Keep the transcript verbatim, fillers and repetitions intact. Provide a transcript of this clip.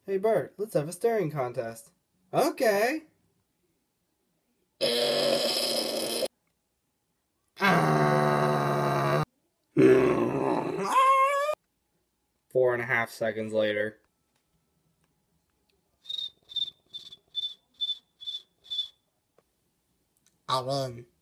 Hey Bert, let's have a staring contest. Okay. Four and a half seconds later. I win.